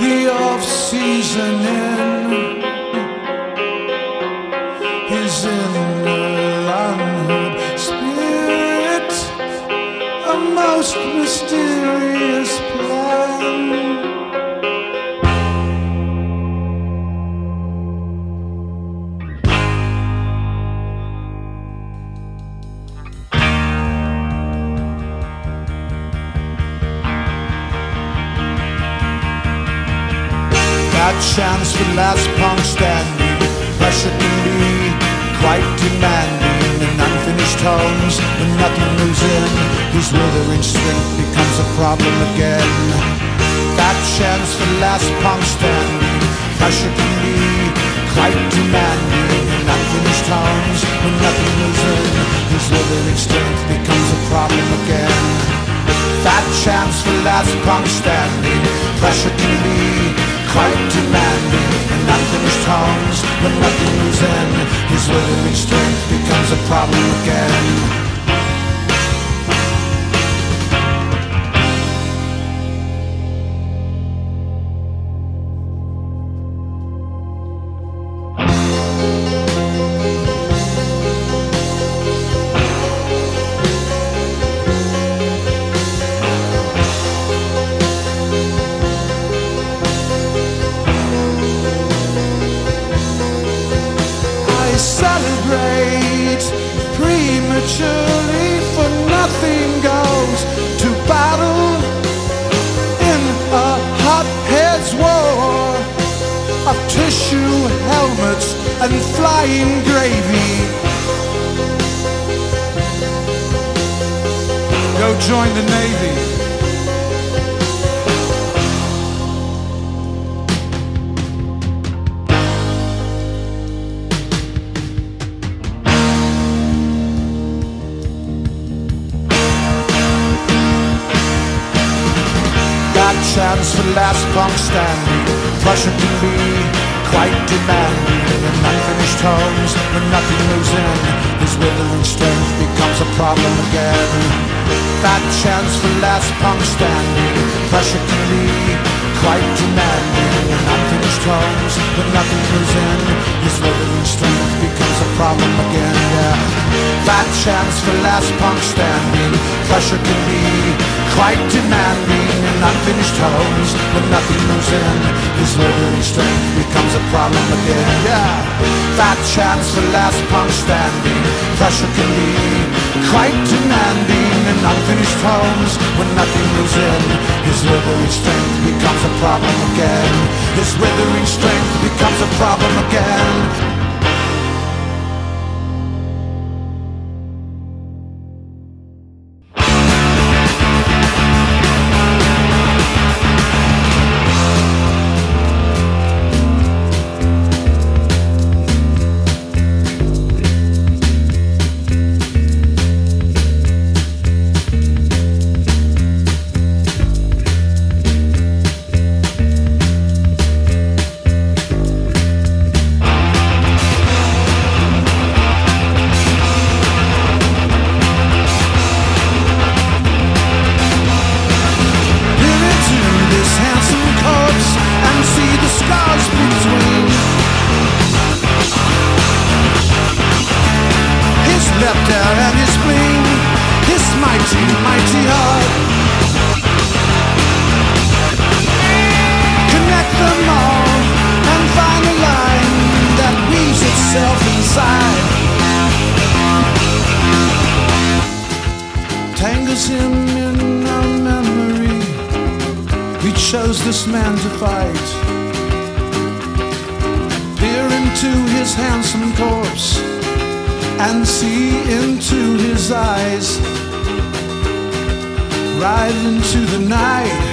the off-season in. He's in the unheard spirit, a most mysterious plan. That chance for last punk standing, pressure can be quite demanding. In unfinished homes, when nothing moves in, his withering strength becomes a problem again. That chance for last punk standing, pressure can be quite demanding. In unfinished homes, when nothing moves in, his withering strength becomes a problem again. That chance for last punk standing, pressure can be quite demanding. In unfinished homes, when nothing moves in, his withering strength becomes a problem again. Celebrate prematurely, for nothing goes to battle in a hot-head's war of tissue helmets and flying gravy. Go join the Navy. Chance for last punk standing, pressure can be quite demanding. In unfinished homes, when nothing moves in, his withering strength becomes a problem again. That chance for last punk standing, pressure can be quite demanding. In unfinished homes, when nothing moves in, his withering strength becomes a problem again. Yeah. That chance for last punk standing, pressure can be quite demanding. In unfinished homes, when nothing moves in, his withering strength becomes a problem again. Yeah. That chance for last punk standing, pressure can be quite demanding. In unfinished homes, when nothing moves in, his withering strength becomes a problem again. His withering strength becomes a problem again. And his spleen, his mighty, mighty heart. Connect them all and find a line that weaves itself inside. Tangles him in our memory. We chose this man to fight. Peer into his handsome corpse and see into his eyes, ride into the night.